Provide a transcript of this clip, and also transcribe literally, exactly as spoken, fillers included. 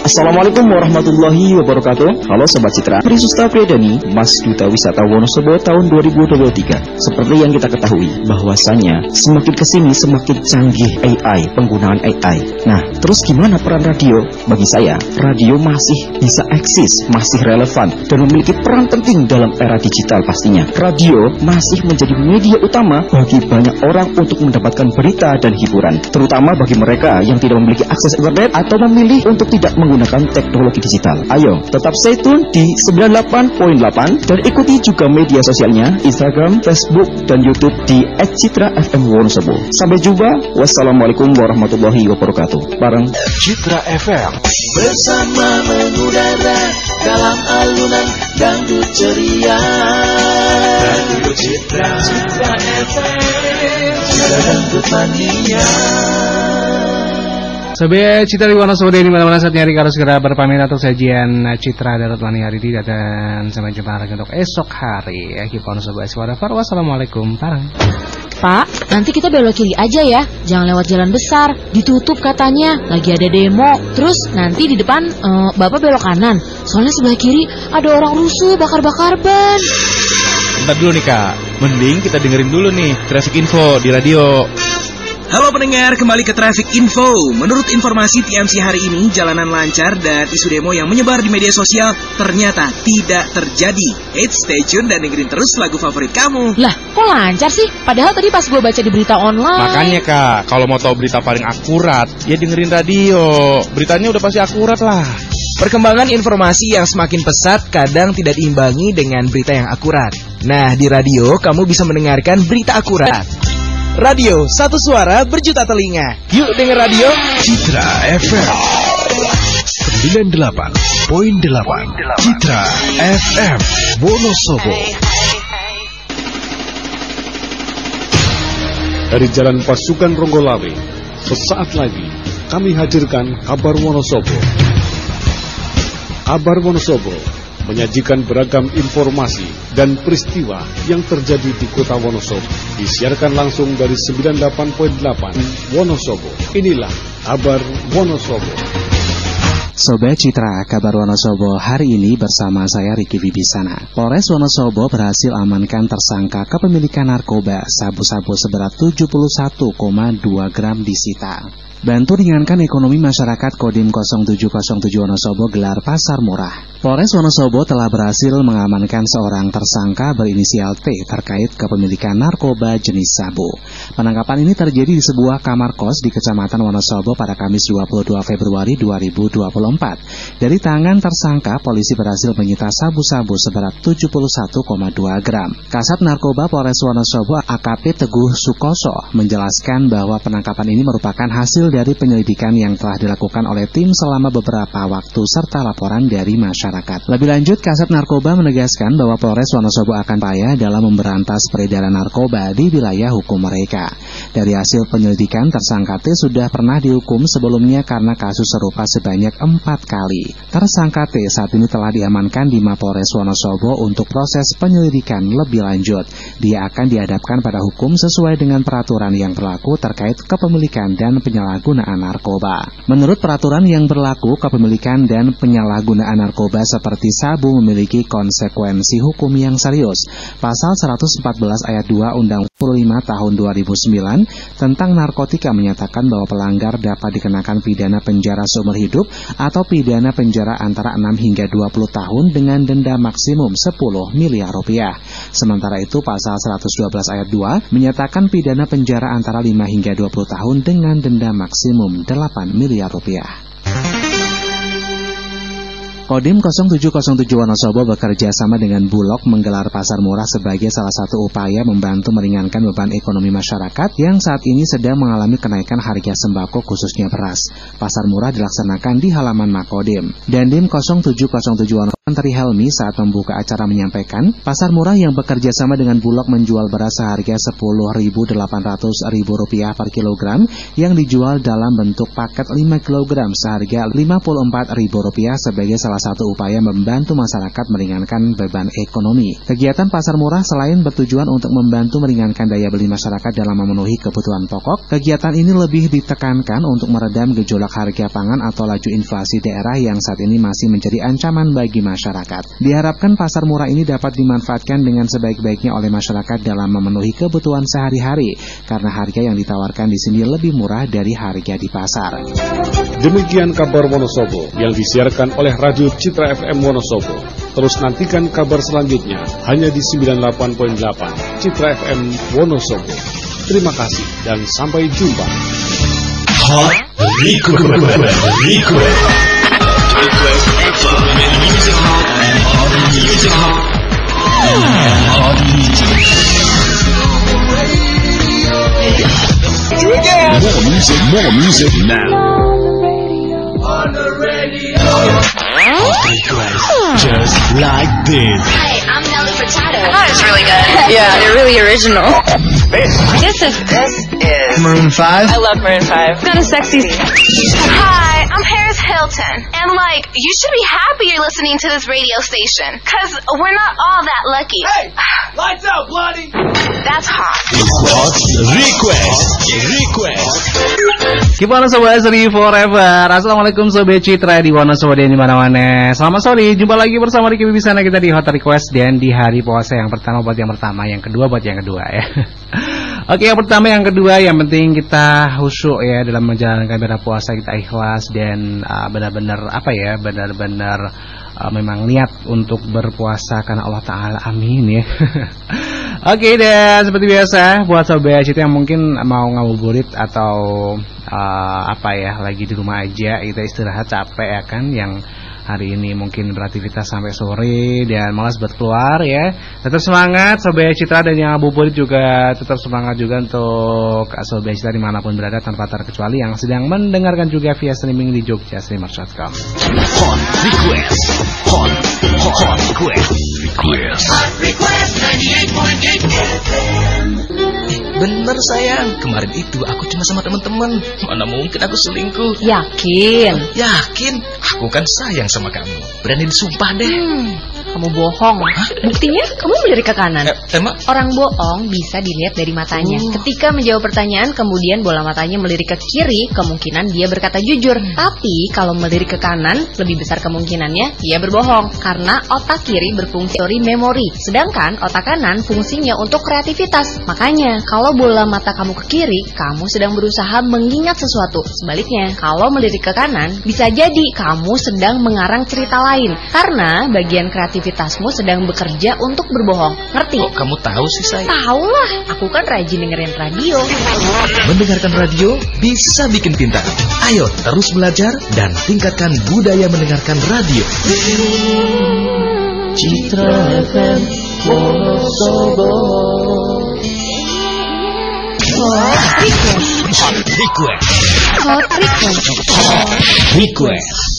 Assalamualaikum warahmatullahi wabarakatuh. Halo Sobat Citra, Pri Susta Priyadani, Mas Duta Wisata Wonosobo tahun dua ribu dua puluh tiga. Seperti yang kita ketahui, bahwasannya semakin kesini semakin canggih A I, penggunaan A I. Nah, terus gimana peran radio? Bagi saya, radio masih bisa eksis, masih relevan, dan memiliki peran penting dalam era digital pastinya. Radio masih menjadi media utama bagi banyak orang untuk mendapatkan berita dan hiburan, terutama bagi mereka yang tidak memiliki akses internet atau memilih untuk tidak menggunakan teknologi digital. Ayo, tetap stay tune di sembilan puluh delapan koma delapan dan ikuti juga media sosialnya, Instagram, Facebook, dan YouTube di et citra f m Wonosobo. Sampai jumpa. Wassalamualaikum warahmatullahi wabarakatuh. Bareng Citra F M bersama mengudara dalam alunan dangdut ceria. Radio Citra, Citra F M, Citra dangdut mania. Sobat Citra di Wonosobo di mana-mana saatnya hari harus segera berpamit untuk sajian Citra Darat Mani hari ini, dan sampai jumpa lagi untuk esok hari. Eki Wonosobo Eswaravar. Wassalamualaikum. Parang. Pak, nanti kita belok kiri aja ya. Jangan lewat jalan besar, ditutup katanya. Lagi ada demo. Terus nanti di depan uh, Bapak belok kanan. Soalnya sebelah kiri ada orang rusuh bakar-bakar ban. Bentar dulu nih Kak, mending kita dengerin dulu nih traffic info di radio. Halo pendengar, kembali ke Traffic Info. Menurut informasi T M C hari ini, jalanan lancar dan isu demo yang menyebar di media sosial ternyata tidak terjadi. Eits, stay tune dan dengerin terus lagu favorit kamu. Lah, kok lancar sih? Padahal tadi pas gue baca di berita online. Makanya Kak, kalau mau tahu berita paling akurat, ya dengerin radio. Beritanya udah pasti akurat lah. Perkembangan informasi yang semakin pesat kadang tidak diimbangi dengan berita yang akurat. Nah, di radio kamu bisa mendengarkan berita akurat. Radio, satu suara berjuta telinga. Yuk denger radio Citra F M sembilan puluh delapan koma delapan. Citra F M Wonosobo. Dari Jalan Pasukan Ronggolawe, sesaat lagi kami hadirkan Kabar Wonosobo. Kabar Wonosobo menyajikan beragam informasi dan peristiwa yang terjadi di kota Wonosobo. Disiarkan langsung dari sembilan puluh delapan koma delapan Wonosobo. Inilah Kabar Wonosobo. Sobat Citra, Kabar Wonosobo hari ini bersama saya Riki Wibisana. Polres Wonosobo berhasil amankan tersangka kepemilikan narkoba sabu-sabu seberat tujuh puluh satu koma dua gram disita. Bantu ringankan ekonomi masyarakat, Kodim nol tujuh nol tujuh Wonosobo gelar pasar murah. Polres Wonosobo telah berhasil mengamankan seorang tersangka berinisial T terkait kepemilikan narkoba jenis sabu. Penangkapan ini terjadi di sebuah kamar kos di Kecamatan Wonosobo pada Kamis dua puluh dua Februari dua ribu dua puluh empat. Dari tangan tersangka, polisi berhasil menyita sabu-sabu seberat tujuh puluh satu koma dua gram. Kasat Narkoba Polres Wonosobo A K P Teguh Sukoso menjelaskan bahwa penangkapan ini merupakan hasil dari penyelidikan yang telah dilakukan oleh tim selama beberapa waktu serta laporan dari masyarakat. Lebih lanjut, Kasat Narkoba menegaskan bahwa Polres Wonosobo akan payah dalam memberantas peredaran narkoba di wilayah hukum mereka. Dari hasil penyelidikan, tersangka T sudah pernah dihukum sebelumnya karena kasus serupa sebanyak empat kali. Tersangka T saat ini telah diamankan di Mapolres Wonosobo untuk proses penyelidikan lebih lanjut. Dia akan dihadapkan pada hukum sesuai dengan peraturan yang berlaku terkait kepemilikan dan penyalahgunaan narkoba. Menurut peraturan yang berlaku, kepemilikan dan penyalahgunaan narkoba seperti sabu memiliki konsekuensi hukum yang serius. Pasal seratus empat belas ayat dua Undang-Undang dua puluh lima tahun dua ribu sembilan tentang narkotika menyatakan bahwa pelanggar dapat dikenakan pidana penjara seumur hidup atau pidana penjara antara enam hingga dua puluh tahun dengan denda maksimum sepuluh miliar rupiah. Sementara itu, pasal seratus dua belas ayat dua menyatakan pidana penjara antara lima hingga dua puluh tahun dengan denda maksimum delapan miliar rupiah. Kodim nol tujuh nol tujuh Wonosobo bekerja sama dengan Bulog menggelar pasar murah sebagai salah satu upaya membantu meringankan beban ekonomi masyarakat yang saat ini sedang mengalami kenaikan harga sembako khususnya beras. Pasar murah dilaksanakan di halaman Makodim. Dandim nol tujuh nol tujuh Wonosobo Menteri Helmi saat membuka acara menyampaikan, pasar murah yang bekerja sama dengan Bulog menjual beras seharga sepuluh ribu delapan ratus rupiah per kilogram yang dijual dalam bentuk paket lima kilogram seharga lima puluh empat ribu rupiah sebagai salah salah satu upaya membantu masyarakat meringankan beban ekonomi. Kegiatan pasar murah selain bertujuan untuk membantu meringankan daya beli masyarakat dalam memenuhi kebutuhan pokok, kegiatan ini lebih ditekankan untuk meredam gejolak harga pangan atau laju inflasi daerah yang saat ini masih menjadi ancaman bagi masyarakat. Diharapkan pasar murah ini dapat dimanfaatkan dengan sebaik-baiknya oleh masyarakat dalam memenuhi kebutuhan sehari-hari, karena harga yang ditawarkan di sini lebih murah dari harga di pasar. Demikian kabar Wonosobo yang disiarkan oleh Radio Citra F M Wonosobo. Terus nantikan kabar selanjutnya hanya di sembilan puluh delapan koma delapan Citra F M Wonosobo. Terima kasih dan sampai jumpa. Hot Request. Request. Request Ever. Music Hot and Hot Music Hot. Hot Music. Do it again. More music, more music now. On the radio. Hot Request. Just like this. Hi, I'm Nelly Furtado. That was really good. Yeah, they're really original. This is this is Maroon five. I love Maroon five. Got a sexy. Hi, I'm Paris Hilton, and like, you should be happy you're listening to this radio station, cause we're not all that lucky. Hey, lights out, bloody. That's hot. Hot Request. Request. Keep Wonosobo Asri Forever. Assalamualaikum Sobat Citra di Wonosobo dan di mana-mana. Selamat sore, jumpa lagi bersama Ricky Bibisana kita di Hot Request dan di hari puasa yang pertama buat yang pertama, yang kedua buat yang kedua ya. Oke, yang pertama, yang kedua, yang penting kita khusyuk ya dalam menjalankan ibadah puasa, kita ikhlas dan uh, benar-benar apa ya, benar-benar uh, memang niat untuk berpuasa karena Allah Ta'ala, amin ya. Oke, dan seperti biasa buat Sobat Citra yang mungkin mau ngabuburit atau uh, apa ya, lagi di rumah aja, kita istirahat capek ya kan, yang hari ini mungkin beraktivitas sampai sore dan malas buat keluar ya. Tetap semangat Sobat Citra, dan yang ngabuburit juga tetap semangat juga untuk Sobat Citra dimanapun berada tanpa terkecuali yang sedang mendengarkan juga via streaming di jogja streamers dot com. Hot Request. Hot Hot Request. Request. Hot Request ninety-eight point eight F M. Bener sayang, kemarin itu aku cuma sama teman-teman. Mana mungkin aku selingkuh? Yakin? Yakin? Aku kan sayang sama kamu. Berani disumpah deh. Hmm, kamu bohong. Hah? Buktinya kamu melirik ke kanan. Eh, emang? Orang bohong bisa dilihat dari matanya. Oh. Ketika menjawab pertanyaan kemudian bola matanya melirik ke kiri, kemungkinan dia berkata jujur. Hmm. Tapi kalau melirik ke kanan, lebih besar kemungkinannya dia berbohong, karena otak kiri berfungsi memori, sedangkan otak kanan fungsinya untuk kreativitas. Makanya kalau bola mata kamu ke kiri, kamu sedang berusaha mengingat sesuatu. Sebaliknya, kalau melirik ke kanan, bisa jadi kamu sedang mengarang cerita lain, karena bagian kreativitasmu sedang bekerja untuk berbohong. Ngerti? Kok kamu tahu sih sayang? Tahu lah, aku kan rajin dengerin radio. Mendengarkan radio bisa bikin pintar. Ayo terus belajar dan tingkatkan budaya mendengarkan radio. Citra F M Wonosobo. Hot Request. Hot Request. Hot Request.